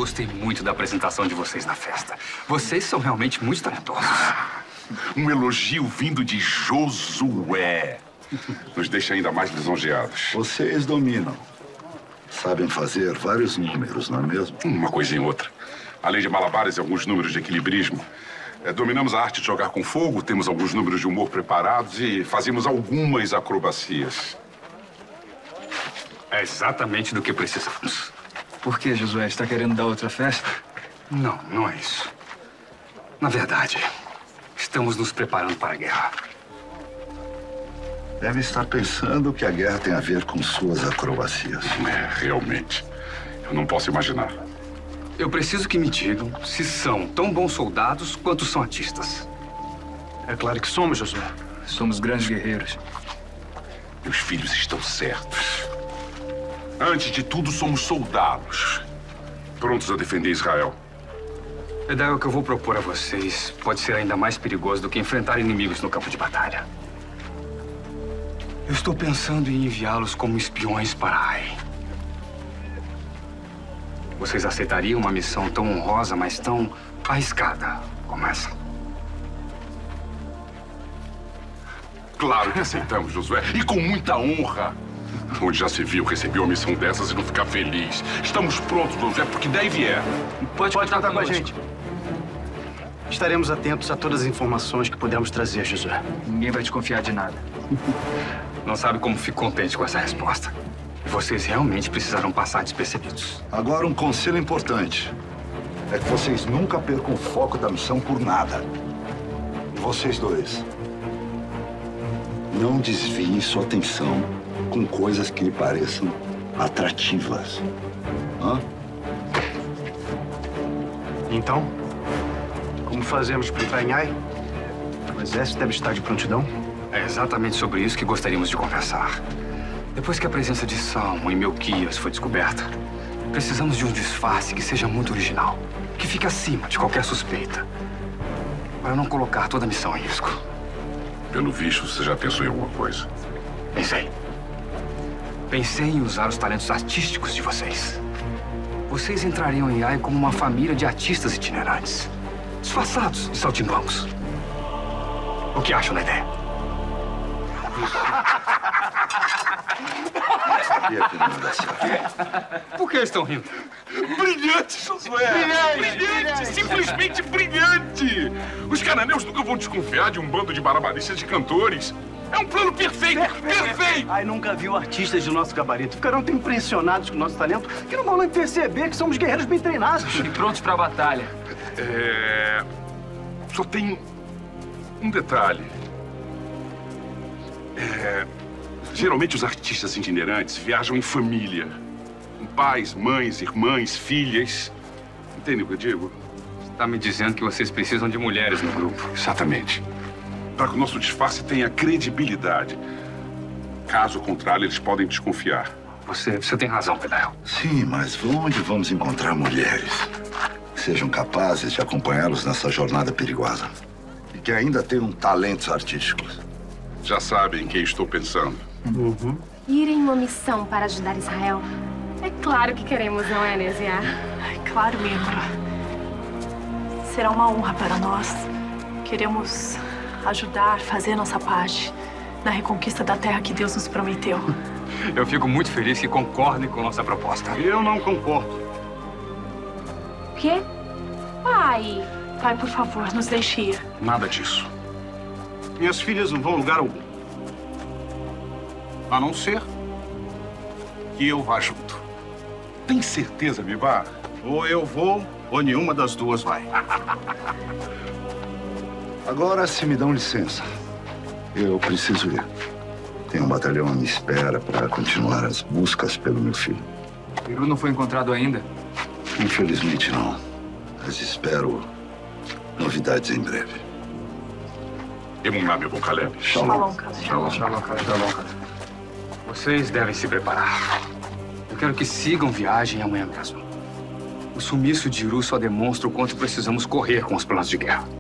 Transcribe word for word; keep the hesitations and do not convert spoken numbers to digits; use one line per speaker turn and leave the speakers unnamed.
gostei muito da apresentação de vocês na festa. Vocês são realmente muito talentosos.
Um elogio vindo de Josué. Nos deixa ainda mais lisonjeados.
Vocês dominam. Sabem fazer vários números, não é mesmo?
Uma coisa em outra. Além de malabares e alguns números de equilibrismo, é, dominamos a arte de jogar com fogo, temos alguns números de humor preparados e fazemos algumas acrobacias.
É exatamente do que precisamos.
Por que, Josué? Está querendo dar outra festa?
Não, não é isso. Na verdade, estamos nos preparando para a guerra.
Deve estar pensando que a guerra tem a ver com suas acrobacias.
É, realmente. Eu não posso imaginar.
Eu preciso que me digam se são tão bons soldados quanto são artistas.
É claro que somos, Josué. Somos grandes guerreiros.
Meus filhos estão certos. Antes de tudo, somos soldados. Prontos a defender Israel.
Pedal, o que eu vou propor a vocês pode ser ainda mais perigoso do que enfrentar inimigos no campo de batalha. Eu estou pensando em enviá-los como espiões para Ai. Vocês aceitariam uma missão tão honrosa, mas tão arriscada como essa?
Claro que aceitamos, Josué. E com muita honra. Onde já se viu receber uma missão dessas e não ficar feliz. Estamos prontos, Josué, porque daí vier.
Pode, Pode contar com a gente. Estaremos atentos a todas as informações que pudermos trazer, Josué. Ninguém vai desconfiar de nada.
Não sabe como fico contente com essa resposta. Vocês realmente precisarão passar despercebidos.
Agora, um conselho importante. É que vocês nunca percam o foco da missão por nada. E vocês dois, não desviem sua atenção com coisas que lhe pareçam atrativas. Hã?
Então, como fazemos para entrar em Ai? O exército deve estar de prontidão?
É exatamente sobre isso que gostaríamos de conversar. Depois que a presença de Salmo em Melquias foi descoberta, precisamos de um disfarce que seja muito original, que fique acima de qualquer suspeita, para não colocar toda a missão em risco.
Pelo visto, você já pensou em alguma coisa?
Pensei. Pensei em usar os talentos artísticos de vocês. Vocês entrariam em Ai como uma família de artistas itinerantes, disfarçados de saltimbancos. O que acham da ideia?
Sabia que não ia dar certo.
Por que estão rindo?
Brilhante, Josué!
Brilhante,
brilhante,
brilhante.
simplesmente brilhante! Os cananeus nunca vão desconfiar de um bando de barabadistas de cantores. É um plano perfeito! Perfeito!
Ai, nunca viu artistas de nosso gabarito. Ficarão tão impressionados com o nosso talento que não vão nem perceber que somos guerreiros bem treinados.
E prontos para a batalha.
É... Só tem um detalhe. É... Geralmente os artistas itinerantes viajam em família. Com pais, mães, irmãs, filhas. Entende o que eu digo?
Está me dizendo que vocês precisam de mulheres no grupo.
Exatamente. Para que o nosso disfarce tenha credibilidade. Caso contrário, eles podem desconfiar.
Você, você tem razão, Pedal.
Sim, mas onde vamos encontrar mulheres que sejam capazes de acompanhá-los nessa jornada perigosa e que ainda tenham talentos artísticos?
Já sabem em quem estou pensando.
Uhum.
Ir em uma missão para ajudar Israel? É claro que queremos, não é, Nézia?
Claro, minha irmã. Será uma honra para nós. Queremos ajudar, fazer nossa parte na reconquista da terra que Deus nos prometeu.
Eu fico muito feliz que concordem com nossa proposta.
Eu não concordo.
O quê? Pai!
Pai, por favor, nos deixe ir.
Nada disso.
Minhas filhas não vão a lugar algum. A não ser que eu vá junto.
Tem certeza, Bibar?
Ou eu vou, ou nenhuma das duas vai.
Agora, se me dão licença, eu preciso ir. Tem um batalhão à minha espera para continuar as buscas pelo meu filho.
O peru não foi encontrado ainda?
Infelizmente, não. Mas espero novidades em breve.
Emuná, meu bom Caleb.
Shalom, Caleb.
Shalom, shalom, Caleb. Shalom, Caleb. Vocês devem se preparar. Eu quero que sigam viagem amanhã mesmo. O sumiço de Iru só demonstra o quanto precisamos correr com os planos de guerra.